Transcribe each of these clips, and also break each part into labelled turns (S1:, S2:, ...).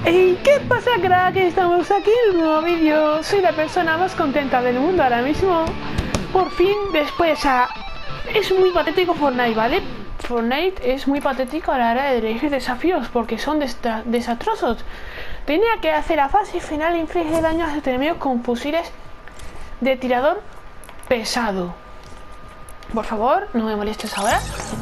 S1: Hey, ¿qué pasa, crack? Estamos aquí en un nuevo vídeo. Soy la persona más contenta del mundo ahora mismo. Por fin, después es muy patético Fortnite, ¿vale? Fortnite es muy patético a la hora de elegir desafíos porque son desastrosos. Tenía que hacer la fase final e inflige daño a sus enemigos con fusiles de tirador pesado. Por favor, no me molestes ahora.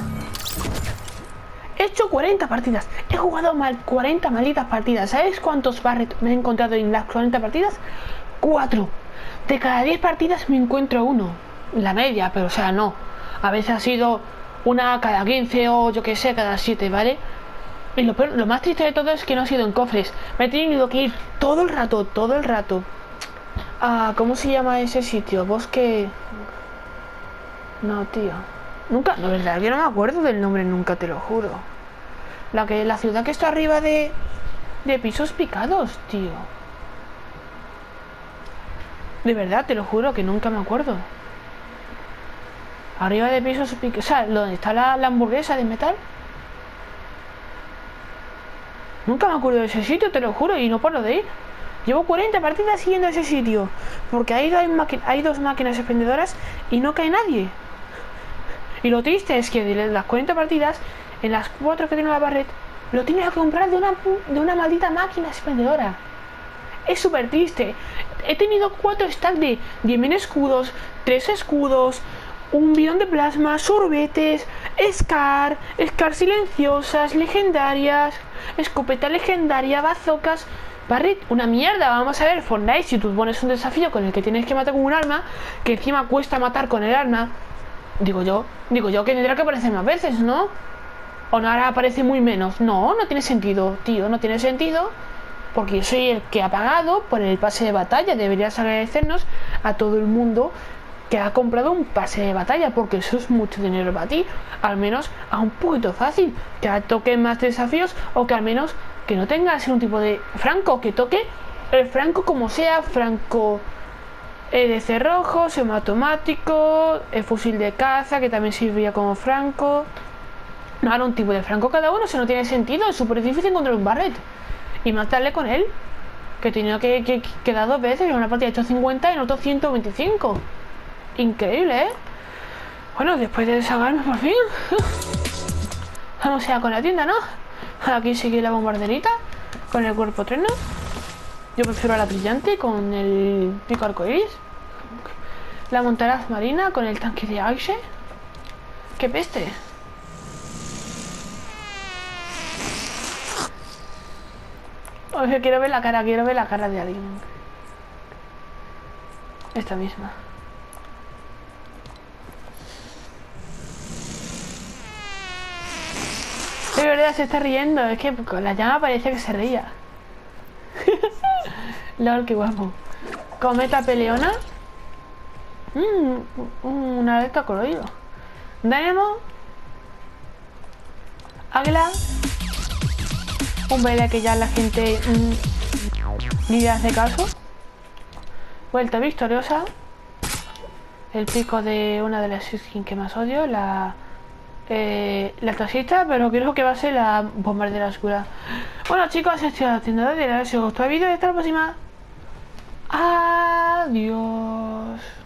S1: He hecho 40 partidas. He jugado 40 malditas partidas. ¿Sabes cuántos Barret me he encontrado en las 40 partidas? 4. De cada 10 partidas me encuentro uno. La media, pero o sea, no. A veces ha sido una cada 15 o yo que sé, cada 7, ¿vale? Y lo más triste de todo es que no ha sido en cofres. Me he tenido que ir todo el rato, ¿cómo se llama ese sitio? Bosque... No, tío. Nunca, no, verdad, yo no me acuerdo del nombre nunca, te lo juro. La ciudad que está arriba de pisos picados, tío. De verdad, te lo juro que nunca me acuerdo. Arriba de pisos picados, o sea, donde está la hamburguesa de metal. Nunca me acuerdo de ese sitio, te lo juro, y no paro de ir. Llevo 40 partidas siguiendo ese sitio. Porque hay dos máquinas expendedoras y no cae nadie. Y lo triste es que de las 40 partidas, en las 4 que tiene la Barret, lo tienes que comprar de una maldita máquina expendedora. Es súper triste. He tenido 4 stacks de 10.000 escudos, 3 escudos, un bidón de plasma, sorbetes, Scar silenciosas, legendarias, escopeta legendaria, bazocas. Barret, una mierda. Vamos a ver, Fortnite, si tú pones un desafío con el que tienes que matar con un arma, que encima cuesta matar con el arma, digo yo que tendrá que aparecer más veces, ¿no? O no, ahora aparece muy menos. No tiene sentido, tío, no tiene sentido. Porque yo soy el que ha pagado por el pase de batalla. Deberías agradecernos a todo el mundo que ha comprado un pase de batalla, porque eso es mucho dinero para ti. Al menos a un poquito fácil, que toque más desafíos, o que al menos que no tengas un tipo de franco, que toque el franco como sea, franco de cerrojo, semiautomático, el fusil de caza, que también sirvía como franco. No, ahora un tipo de franco cada uno, si no tiene sentido. Es súper difícil encontrar un Barret y matarle con él, que he tenido que quedar 2 veces. En una partida he hecho 50 y en otro 125. Increíble, ¿eh? Bueno, después de desahogarme por fin, vamos ya con la tienda, ¿no? Aquí sigue la bombarderita con el cuerpo treno. Yo prefiero a la brillante con el pico arcoiris. La montaraz marina con el tanque de Axe. ¡Qué peste! Oye, quiero ver la cara de alguien. Esta misma. De verdad se está riendo, es que con la llama parece que se reía. Lol, qué guapo. Cometa peleona. Una alerta colorido. Dynamo. Águila. Un baile que ya la gente ni le hace caso. Vuelta victoriosa. El pico de una de las skins que más odio, la taxista, pero creo que va a ser la bombardera oscura. Bueno, chicos, estoy haciendo de si os gustó el vídeo y hasta la próxima. Adiós.